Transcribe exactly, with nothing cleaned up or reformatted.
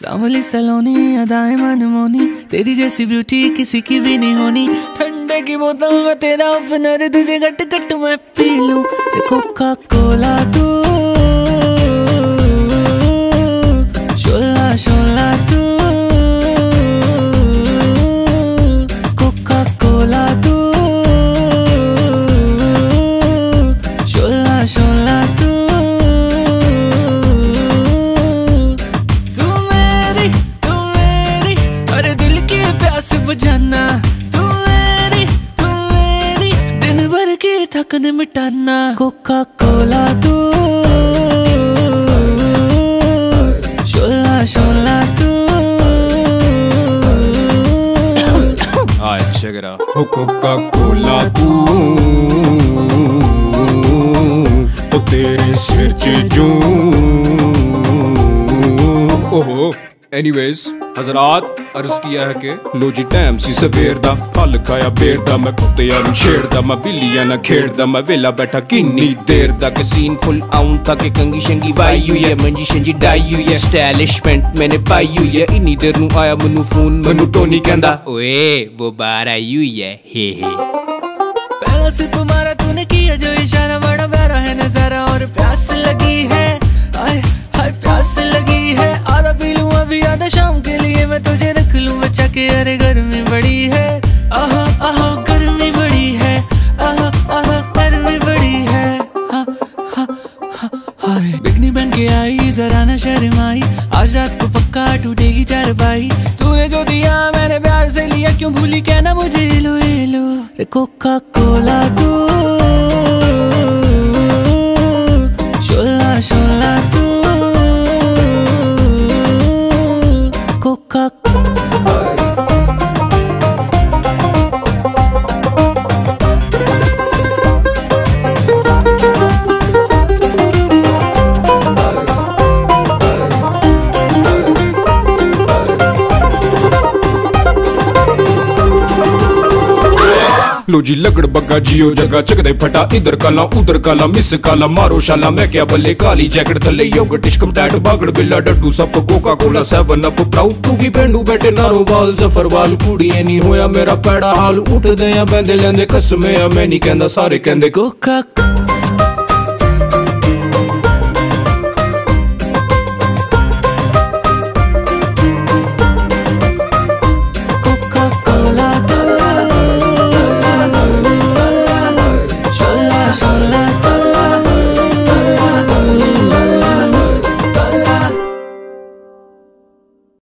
सांवली सलोनी अदाएं मनमोनी, तेरी जैसी ब्यूटी किसी की भी नहीं होनी। ठंडे की बोतल में तेरा ओपनर, तुझे गट गट मैं पी लूं। कोका कोला तू, शोला शोला तू, कोका कोला तू, शोला शोला तू। तू मेरी तू मेरी अरे दिल की प्यास बुझाना। तू मेरी तू मेरी दिन भर की थकन मिटाना। कोका कोला तू, शोला शोला तू। Alright, check it out. Coca Cola तू, ओ तेरे सिर च जूं। ओहो, एनीवेज हजरात अर्ज किया है कि लो जी टाइम सी सवेर दा, फल खाया बेर दा, मैं कुत्तियां नूं छेड़दा, मैं बिल्लियां नाल खेड़दा, मैं वेला बैठा किन्नी देर दा। के सीन फुल आउं था कि कंगी शंगी वाई हुई है, मंजी शंजी डाई हुई है, स्टाइलिशमेंट मैंने पाई हुई है। इन्नी देर नूं आया मैनू फोन, मैनू टोनी कहंदा ओए वो बाहर आई हुई है, हे हे। पहला सिर्फ तुम्हारा तूने किया जो इशारा, बड़ा प्यारा है नजारा और प्यास लगी है। आए हाय प्यास लगी है, आधा पी लूं अभी आधा शाम के लिए मैं तुझे रख लूं बचा के। अरे गर्मी बड़ी है, आहा आहा गर्मी बड़ी है, आहा आहा गर्मी बड़ी है। हाँ हाँ हाँ हाय बिकनी बन के आई जरा ना शर्माई, आज रात को पक्का टूटेगी चारपाई। तूने जो दिया मैंने प्यार से लिया, क्यों भूली कहना मुझे लो ये लो। रे कोका कोला तू, शोला शोला तू, कोका लो जी लगड़ बग्गा जियो जगह चकदे फटा, इधर काला उधर काला मिस काला मारो शाला। मैं क्या बल्ले काली जैकेट थले योगर्ट टिशकम टैट बागड़ बिल्ला डड्डू सब Coca Cola seven up proud to be पेंडू बैठे नारो वाल जफर वाल। कुड़िए नहीं होया मेरा पैड़ा हाल, उठ दे या बैंदे लेंदे कसमे मैं नहीं कहंदा सारे कहंदे कोका।